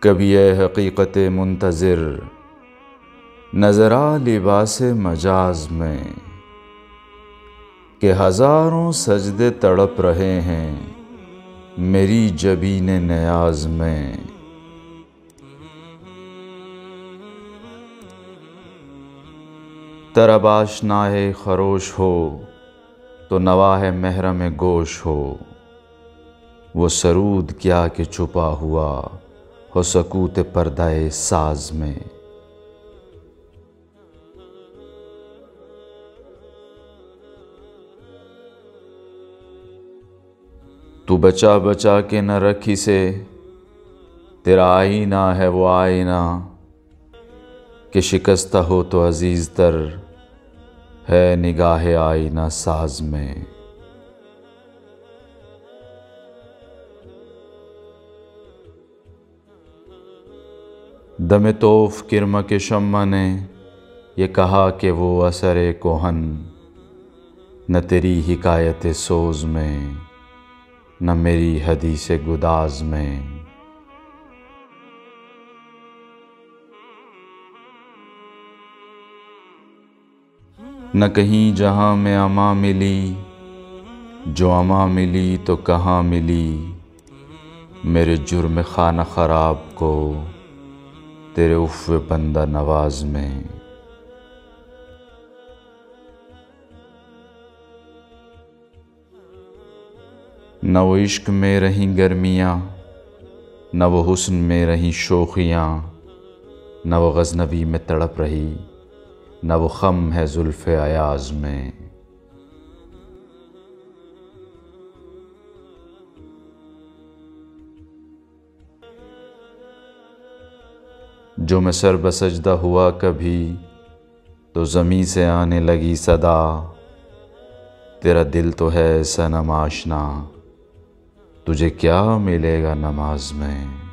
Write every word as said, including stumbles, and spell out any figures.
कभी ए हकीकत मुंतज़िर नज़रा लिबास मजाज में कि हज़ारों सजदे तड़प रहे हैं मेरी जबीन नियाज में। तरब आशनाए खरोश हो तो नवाह महरम गोश हो, वो सरूद क्या कि छुपा हुआ हो सकूत पर्दाए साज में। तू बचा बचा के न रखी से तेरा आईना है वो आईना कि शिकस्ता हो तो अजीज तर है निगाह आईना साज में। दमे तोफ किरमा के शम्मा ने ये कहा कि वो असरे कोहन न तेरी हिकायत सोज में न मेरी हदीस गुदाज में। न कहीं जहाँ में अमा मिली जो अमा मिली तो कहाँ मिली मेरे जुर्म खाना खराब को तेरे उफ़्व बंदा नवाज में। न वो इश्क में रहीं गर्मियाँ न वो हुस्न में रहीं शोखियाँ, न वो गज़नवी में तड़प रही न वो ख़म है ज़ुल्फ़े अयाज़ में। जो मैं सर बसजदा हुआ कभी तो ज़मीं से आने लगी सदा, तेरा दिल तो है सनम आशना तुझे क्या मिलेगा नमाज में।